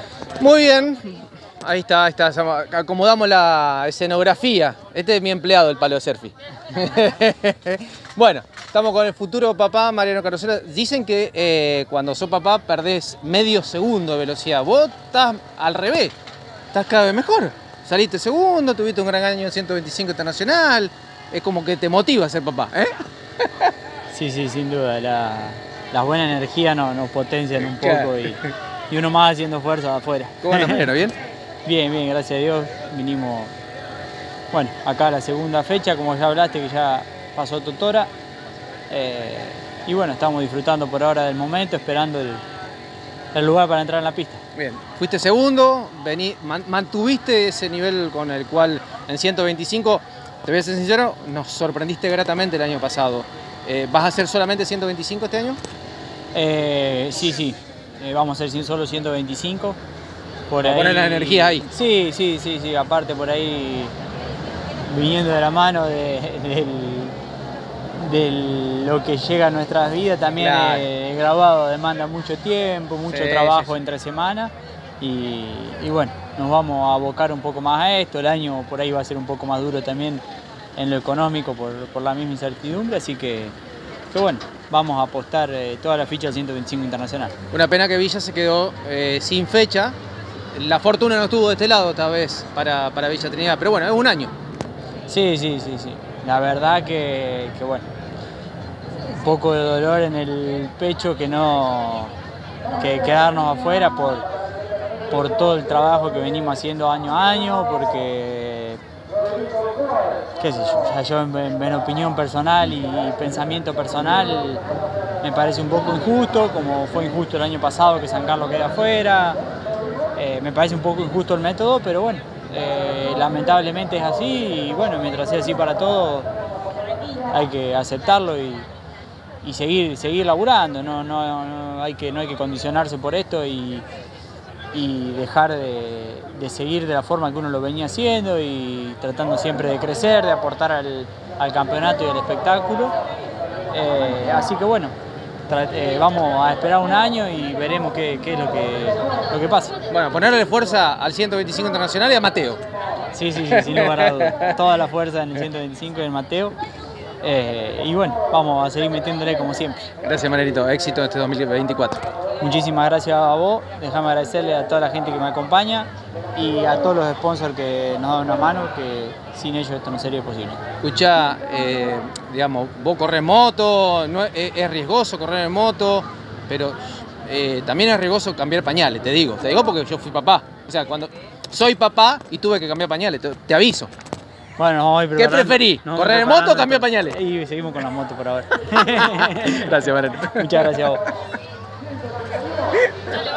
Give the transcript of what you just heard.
Muy bien, ahí está, acomodamos la escenografía. Este es mi empleado, el palo de surfi. Bueno, estamos con el futuro papá, Mariano Carosella. Dicen que cuando sos papá perdés medio segundo de velocidad. Vos estás al revés, estás cada vez mejor. Saliste segundo, tuviste un gran año en 125 internacional. Es como que te motiva a ser papá, ¿eh? Sí, sin duda. Las buenas energías nos potencian un poco y uno más haciendo fuerza afuera. ¿Cómo andas, Mariano? ¿Bien? Bien, gracias a Dios. Vinimos, bueno, acá a la segunda fecha, como ya hablaste, que ya pasó Totora. Y bueno, estamos disfrutando por ahora del momento, esperando el lugar para entrar en la pista. Bien, fuiste segundo, mantuviste ese nivel con el cual en 125, te voy a ser sincero, nos sorprendiste gratamente el año pasado. ¿Vas a hacer solamente 125 este año? Sí. Vamos a hacer solo 125. Por ahí, poner la energía ahí. Sí. Aparte por ahí, viniendo de la mano de lo que llega a nuestras vidas, también claro. El grabado demanda mucho tiempo, mucho trabajo entre semanas. Y bueno, nos vamos a abocar un poco más a esto. El año por ahí va a ser un poco más duro también en lo económico por la misma incertidumbre, así que bueno, vamos a apostar toda la ficha al 125 internacional. Una pena que Villa se quedó sin fecha. La fortuna no estuvo de este lado esta vez para Villa Trinidad, pero bueno, es un año. Sí. La verdad que bueno, un poco de dolor en el pecho que quedarnos afuera por todo el trabajo que venimos haciendo año a año, porque qué sé yo, en opinión personal y pensamiento personal me parece un poco injusto, como fue injusto el año pasado que San Carlos queda afuera. Me parece un poco injusto el método, pero bueno, lamentablemente es así y bueno, mientras sea así para todos hay que aceptarlo y seguir laburando. No hay que condicionarse por esto y dejar de seguir de la forma que uno lo venía haciendo y tratando siempre de crecer, de aportar al campeonato y al espectáculo. Así que bueno, vamos a esperar un año y veremos qué es lo que pasa. Bueno, ponerle fuerza al 125 internacional y a Mateo. Sí, sin lugar a dudas. Toda la fuerza en el 125 y en Mateo. Y bueno, vamos a seguir metiéndole como siempre. Gracias, Marianito. Éxito en este 2024. Muchísimas gracias a vos. Déjame agradecerle a toda la gente que me acompaña y a todos los sponsors que nos dan una mano, que sin ellos esto no sería posible. Escuchá, digamos, vos corres moto, es riesgoso correr en moto, pero también es riesgoso cambiar pañales, te digo porque yo fui papá. O sea, cuando soy papá y tuve que cambiar pañales, te aviso. Bueno, ¿qué preferís? ¿Correr en moto o cambiar pañales? Y seguimos con la moto por ahora. Gracias, Mariano. Muchas gracias a vos.